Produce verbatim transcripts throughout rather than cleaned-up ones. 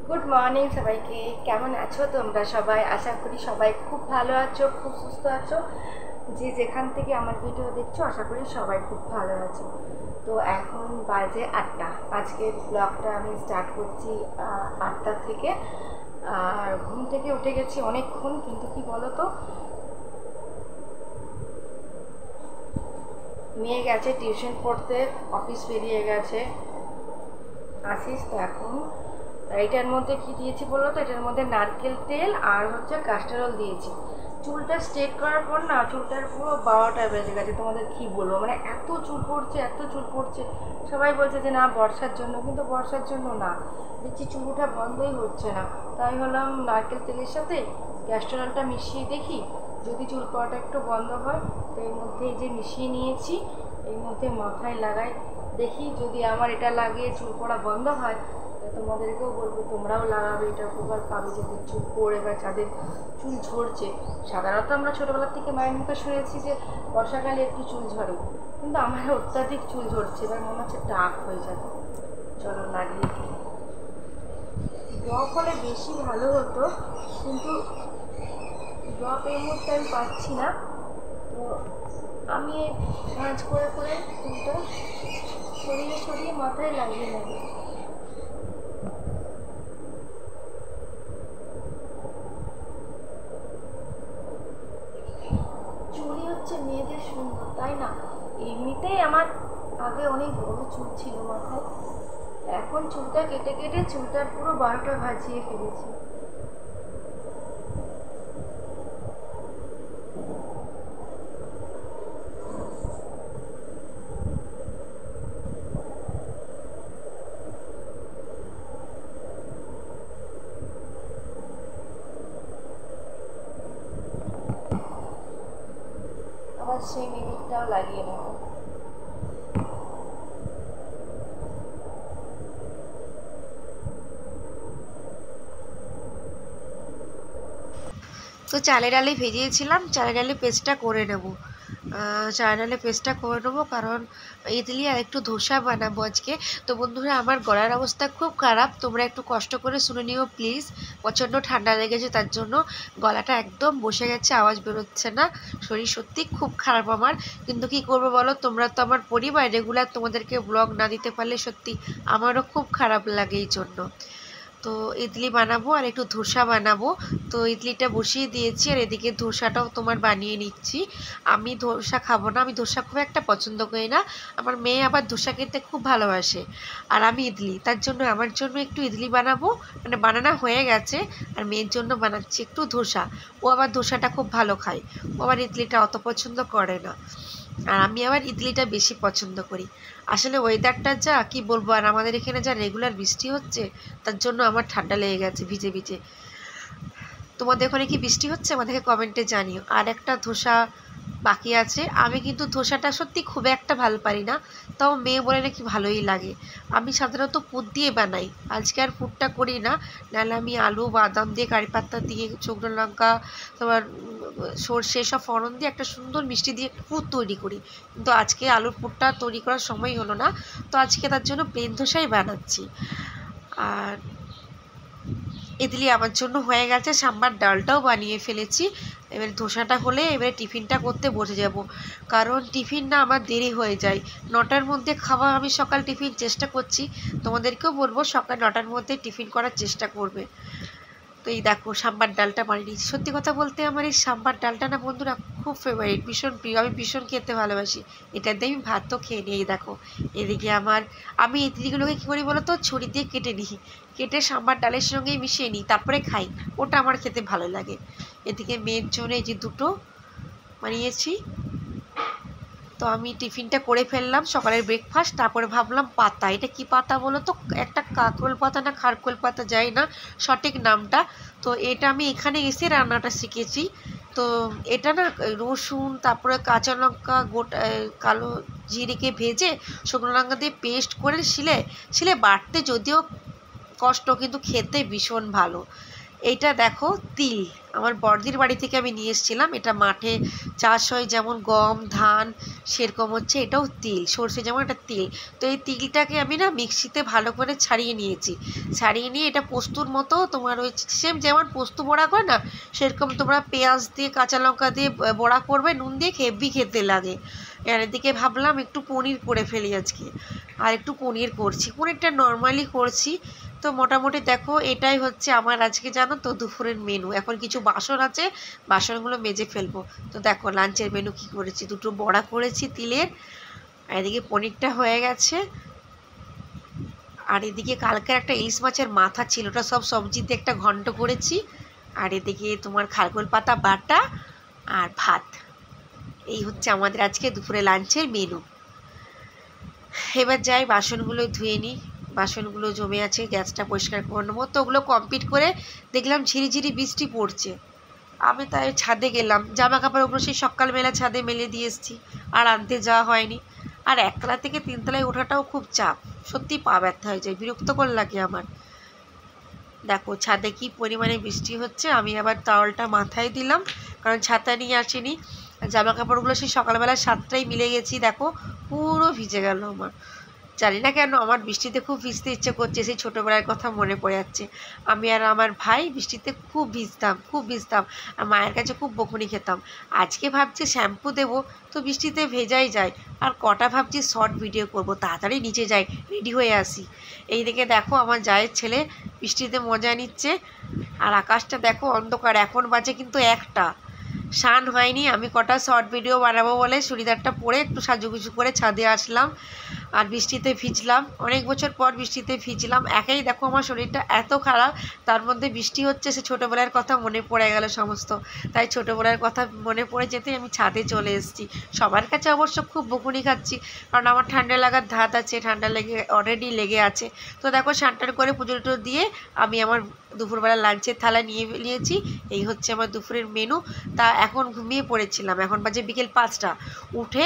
Good morning সবাইকে। কেমন আছো তোমরা সবাই? আশা করি সবাই খুব ভালো আছো, খুব সুস্থ আছো। যে যেখান থেকে আমার ভিডিও দেখছো আশা করি সবাই খুব ভালো আছো। তো এখন বাজে আটটা। আজকের ব্লগটা আমি স্টার্ট করছি আটটা থেকে। আর ঘুম থেকে উঠে গেছি অনেকক্ষণ, কিন্তু কি বলো তো, মেয়ে গেছে টিউশন পড়তে, অফিস বেরিয়ে গেছে, আসিস তো এখন। এটার মধ্যে কি দিয়েছি বলো তো, এটার মধ্যে নারকেল তেল আর হচ্ছে কাস্টার অয়েল দিয়েছি। চুলটা স্ট্রেট করার পর না চুলটার পুরো বারোটা বেজে গেছে। তোমাদের কি বলবো, মানে এত চুল পড়ছে, এত চুল পড়ছে। সবাই বলছে যে না বর্ষার জন্য, কিন্তু বর্ষার জন্য না, দেখছি চুল ওঠা বন্ধই হচ্ছে না। তাই হলাম নারকেল তেলের সাথে ক্যাস্টর অয়েলটা মিশিয়ে দেখি যদি চুল পড়াটা একটু বন্ধ হয়। তো এর মধ্যে এই যে মিশিয়ে নিয়েছি, এর মধ্যে মাথায় লাগাই, দেখি যদি আমার এটা লাগিয়ে চুল পড়া বন্ধ হয় তোমাদেরকেও বলবো তোমরাও লাগাবে, এটা উপকার পাবে। যাদের চুল পড়ে বা যাদের চুল ঝরছে, সাধারণত আমরা ছোটোবেলার থেকে মায়ের মুখে শুনেছি যে বর্ষাকালে একটু চুল ঝরে, কিন্তু আমার অত্যাধিক চুল ঝরছে, এবার মনে হচ্ছে টাক হয়ে যাবে। চলো লাগিয়ে দিই। ড্রপ হলে বেশি ভালো হতো, কিন্তু ড্রপ এই মুহূর্তে আমি পাচ্ছি না। তো আমি ভাঁজ করে করে চুলটা সরিয়ে সরিয়ে মাথায় লাগিয়ে নেব। চুলই হচ্ছে মেয়েদের সুন্দর, তাই না? এমনিতেই আমার আগে অনেক বড় চুল ছিল মাথায়, এখন চুলটা কেটে কেটে চুলটার পুরো বারোটা ভাজিয়ে ফেলেছি। আবার সেই মিনিটটাও লাগিয়ে নেব। তো চালের ডালে ভেজিয়েছিলাম, চালের ডালে পেস্টটা করে নেব। চালের ডালে পেস্টটা করে নেবো, কারণ ইডলি আর একটু ধোসা বানাবো আজকে। তো বন্ধুরা, আমার গলার অবস্থা খুব খারাপ, তোমরা একটু কষ্ট করে শুনে নিও প্লিজ। প্রচণ্ড ঠান্ডা লেগেছে, তার জন্য গলাটা একদম বসে গেছে, আওয়াজ বেরোচ্ছে না। শরীর সত্যি খুব খারাপ আমার, কিন্তু কি করবো বলো, তোমরা তো আমার পরিবার, রেগুলার তোমাদেরকে ব্লগ না দিতে পারলে সত্যি আমারও খুব খারাপ লাগে এই জন্য। তো ইডলি বানাবো আর একটু ধোসা বানাবো। তো ইডলিটা বসিয়ে দিয়েছি, আর এদিকে ধোসাটাও তোমার বানিয়ে নিচ্ছি। আমি ধোসা খাবো না, আমি ধোসা খুব একটা পছন্দ করি না। আমার মেয়ে আবার ধোসা খেতে খুব ভালোবাসে, আর আমি ইডলি, তার জন্য আমার জন্য একটু ইডলি বানাবো, মানে বানানো হয়ে গেছে। আর মেয়ের জন্য বানাচ্ছি একটু ধোসা। ও আবার ধোসাটা খুব ভালো খায়, ও আবার ইডলিটা অত পছন্দ করে না, আর আমি আবার ইডলিটা বেশি পছন্দ করি। আসলে ওয়েদারটা যা কি বলবো, আর আমাদের এখানে যা রেগুলার বৃষ্টি হচ্ছে, তার জন্য আমার ঠান্ডা লেগে গেছে ভিজে ভিজে। তোমাদের ওখানে কি বৃষ্টি হচ্ছে? আমাদেরকে কমেন্টে জানিও। আর একটা ধোসা বাকি আছে। আমি কিন্তু ধোসাটা সত্যি খুব একটা ভালো পারি না, তাও মেয়ে বলে নাকি ভালোই লাগে। আমি সাধারণত পুর দিয়ে বানাই, আজকে আর পুরটা করি না। নাহলে আমি আলু বাদাম দিয়ে কারি পাতা দিয়ে শুকনো লঙ্কা তোমার সর্ষে সব ফোড়ন দিয়ে একটা সুন্দর মিষ্টি দিয়ে পুর তৈরি করি, কিন্তু আজকে আলুর পুরটা তৈরি করার সময় হলো না, তো আজকে তার জন্য প্লেন ধোসাই বানাচ্ছি। আর ইডলি আমার জন্য হয়ে গেছে, সাম্বার ডালটাও বানিয়ে ফেলেছি। এবার ধোসাটা হলে এবারে টিফিনটা করতে বসে যাব, কারণ টিফিন না আমার দেরি হয়ে যায়। নটার মধ্যে খাওয়া, আমি সকাল টিফিন চেষ্টা করছি, তোমাদেরকেও বলবো সকাল নটার মধ্যে টিফিন করার চেষ্টা করবে। তো এই দেখো সাম্বার ডালটা বানিয়ে নিয়েছি। সত্যি কথা বলতে আমার এই সাম্বার ডালটা না বন্ধুরা খুব ফেভারিট, ভীষণ প্রিয়, আমি ভীষণ খেতে ভালোবাসি। এটা দিয়ে আমি ভাত তো খেয়ে নিই। এই দেখো এদিকে আমার, আমি ইডলিগুলোকে কী করি বলো তো, ছুরি দিয়ে কেটে নিই, কেটে সাম্বার ডালের সঙ্গেই মিশিয়ে নিই, তারপরে খাই, ওটা আমার খেতে ভালো লাগে। এদিকে মেয়ের জন্য এই যে দুটো বানিয়েছি। তো আমি টিফিনটা করে ফেললাম, সকালের ব্রেকফাস্ট। তারপরে ভাবলাম পাতা, এটা কি পাতা বলো তো, একটা কাকরোল পাতা না খারকোল পাতা, যাই না সঠিক নামটা। তো এটা আমি এখানে এসে রান্নাটা শিখেছি। তো এটা না রসুন, তারপরে কাঁচা লঙ্কা, গোটা কালো জিরেকে ভেজে শুকনো লঙ্কা দিয়ে পেস্ট করে শিলে শিলে বাটতে যদিও কষ্ট, কিন্তু খেতে ভীষণ ভালো। এইটা দেখো তিল, আমার বড়দির বাড়ি থেকে আমি নিয়ে এসেছিলাম। এটা মাঠে চাষ হয় যেমন গম ধান, সেরকম হচ্ছে এটাও তিল, সর্ষে যেমন এটা তিল। তো এই তিলটাকে আমি না মিক্সিতে ভালো করে ছাড়িয়ে নিয়েছি। ছাড়িয়ে নিয়ে এটা পোস্তুর মতো তোমার ওই সেম যেমন পোস্ত বড়া করে না, সেরকম তোমরা পেঁয়াজ দিয়ে কাঁচা লঙ্কা দিয়ে বড়া করবে, নুন দিয়ে হেভি খেতে লাগে। আর এদিকে ভাবলাম একটু পনির করে ফেলি আজকে, আর একটু পনির করছি, পনিরটা নর্মালি করছি। তো মোটামুটি দেখো এটাই হচ্ছে আমার আজকে জানো তো দুপুরের মেনু। এখন কিছু বাসন আছে, বাসনগুলো মেজে ফেলবো। তো দেখো লাঞ্চের মেনু কি করেছি, দুটো বড়া করেছি তিলের, আর এদিকে পনিরটা হয়ে গেছে। আর এদিকে কালকের একটা ইলিশ মাছের মাথা ছিল, ওটা সব সবজিতে একটা ঘন্ট করেছি। আর এদিকে তোমার খারগোল পাতা বাটা আর ভাত। এই হচ্ছে আমাদের আজকে দুপুরে লাঞ্চের মেনু। এবার যাই বাসনগুলো ধুয়ে নিই, বাসনগুলো জমে আছে, গ্যাসটা পরিষ্কার করে নেবো। তো ওগুলো কমপ্লিট করে দেখলাম ঝিরিঝিরি বৃষ্টি পড়ছে। আমি তাই ছাদে গেলাম, জামা কাপড় ওগুলো সেই সকালবেলা ছাদে মেলে দিয়ে এসেছি, আর আনতে যাওয়া হয়নি। আর একতলা থেকে তিনতলায় ওঠাটাও খুব চাপ, সত্যি পা ব্যথা হয়ে যায়, বিরক্তকর লাগে আমার। দেখো ছাদে কি পরিমাণে বৃষ্টি হচ্ছে, আমি আবার টাওয়ালটা মাথায় দিলাম কারণ ছাতা নিয়ে আসিনি। জামা কাপড়গুলো সেই সকালবেলা সাতটায় মিলে গেছি, দেখো পুরো ভিজে গেল আমার। জানি না কেন আমার বৃষ্টিতে খুব ভিজতে ইচ্ছে করছে, সেই ছোটোবেলার কথা মনে পড়ে যাচ্ছে। আমি আর আমার ভাই বৃষ্টিতে খুব ভিজতাম, খুব ভিজতাম, আর মায়ের কাছে খুব বকুনি খেতাম। আজকে ভাবছি শ্যাম্পু দেবো, তো বৃষ্টিতে ভেজাই যায়। আর কটা ভাবছি শর্ট ভিডিও করব, তাড়াতাড়ি নিচে যাই, রেডি হয়ে আসি। এই দিকে দেখো আমার জায়ের ছেলে বৃষ্টিতে মজা নিচ্ছে, আর আকাশটা দেখো অন্ধকার। এখন বাজে কিন্তু একটা, স্নান হয়নি। আমি কটা শর্ট ভিডিও বানাবো বলে চুড়িদারটা পরে একটু সাজুগুজু করে ছাদে আসলাম, আর বৃষ্টিতে ভিজলাম। অনেক বছর পর বৃষ্টিতে ভিজলাম। একাই দেখো আমার শরীরটা এত খারাপ, তার মধ্যে বৃষ্টি হচ্ছে, সে ছোটোবেলার কথা মনে পড়ে গেল সমস্ত। তাই ছোটোবেলার কথা মনে পড়ে যেতেই আমি ছাদে চলে এসেছি। সবার কাছে অবশ্য খুব বকুনি খাচ্ছি, কারণ আমার ঠান্ডা লাগার ধাত আছে, ঠান্ডা লেগে অলরেডি লেগে আছে। তো দেখো স্নান করে পুজো টুজো দিয়ে আমি আমার দুপুরবেলা লাঞ্চের থালা নিয়ে নিয়েছি। এই হচ্ছে আমার দুপুরের মেনু। তা এখন ঘুমিয়ে পড়েছিলাম, এখন বাজে বিকেল পাঁচটা। উঠে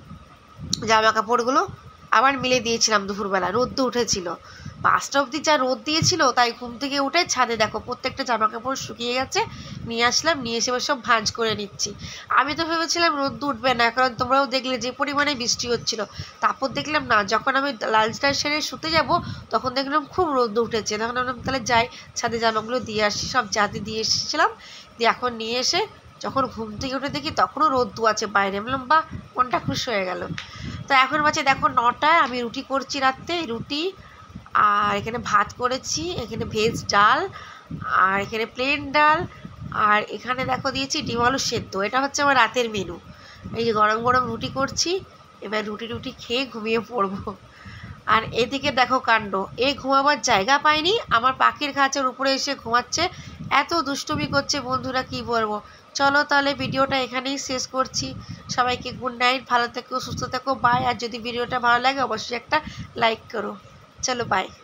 জামা কাপড়গুলো আবার মিলে দিয়েছিলাম দুপুরবেলা, রোদ্দু উঠেছিল, পাঁচটা অবধি যা রোদ দিয়েছিল, তাই ঘুম থেকে উঠে ছাদে দেখো প্রত্যেকটা জামা কাপড় শুকিয়ে গেছে, নিয়ে আসলাম, নিয়ে এসে সব ভাঁজ করে নিচ্ছি। আমি তো ভেবেছিলাম রোদ্দু উঠবে না, কারণ তোমরাও দেখলে যে পরিমাণে বৃষ্টি হচ্ছিল। তারপর দেখলাম না, যখন আমি লাঞ্চটা সেরে শুতে যাব তখন দেখলাম খুব রোদ্দু উঠেছে। তখন আমি তাহলে যাই ছাদে জামাগুলো দিয়ে আসি, সব জাতি দিয়ে এসেছিলাম। দিয়ে এখন নিয়ে এসে যখন ঘুম থেকে উঠে দেখি তখনও রোদ্দু আছে বাইরে, বললাম বাহ, মনটা খুশি হয়ে গেল। তো এখন বাজে দেখো নটায়, আমি রুটি করছি রাত্রে, রুটি আর এখানে ভাত করেছি, এখানে ভেজ ডাল, আর এখানে প্লেন ডাল, আর এখানে দেখো দিয়েছি ডিম আলু সেদ্ধ। এটা হচ্ছে আমার রাতের মেনু। এই যে গরম গরম রুটি করছি, এবার রুটি রুটি খেয়ে ঘুমিয়ে পড়বো। আর এদিকে দেখো কাণ্ড, এই ঘুমাবার জায়গা পায়নি, আমার পাখির খাঁচার উপরে এসে ঘুমাচ্ছে, এত দুষ্টুমি করছে বন্ধুরা, কি বলবো। চলো তাহলে ভিডিওটা এখানেই শেষ করছি। সবাইকে গুড নাইট, ভালো থেকো, সুস্থ থেকো, বাই। আর যদি ভিডিওটা ভালো লাগে অবশ্যই একটা লাইক করো। চলো বাই।